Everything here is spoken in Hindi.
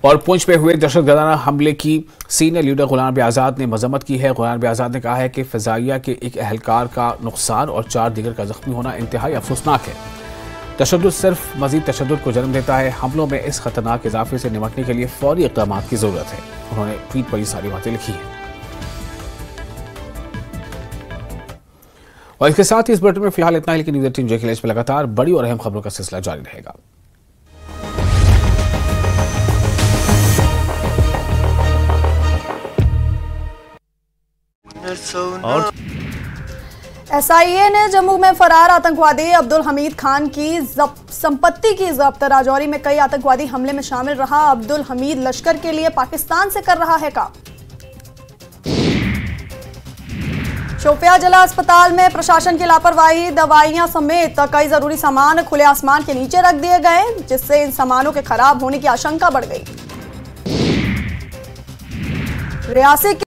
और पुंछ में हुए दहशतगर्दाना हमले की सीनियर लीडर गुलाम नबी आज़ाद ने मजम्मत की है। गुलाम नबी आज़ाद ने कहा है कि फ़िज़ाइया के एक एहलकार का नुकसान और 4 दीगर का जख्मी होना इंतहाई अफसोसनाक है। तशद्दुद सिर्फ मज़ीद तशद्दुद को जन्म देता है। हमलों में इस खतरनाक इजाफे से निपटने के लिए फौरी इक़दाम की ज़रूरत है। उन्होंने ट्वीट पर ये सारी बातें लिखी हैं। और इसके साथ ही इस बुलेटिन में फिलहाल इतना ही, लेकिन न्यूज़ 18 JKLH पर लगातार बड़ी और अहम खबरों का सिलसिला जारी रहेगा। SIA ने जम्मू में फरार आतंकवादी अब्दुल हमीद खान की संपत्ति की जब्त। राजौरी में कई आतंकवादी हमले में शामिल रहा अब्दुल हमीद लश्कर के लिए पाकिस्तान से कर रहा है काम। शोपिया जिला अस्पताल में प्रशासन की लापरवाही, दवाइयां समेत कई जरूरी सामान खुले आसमान के नीचे रख दिए गए, जिससे इन सामानों के खराब होने की आशंका बढ़ गई। रियासी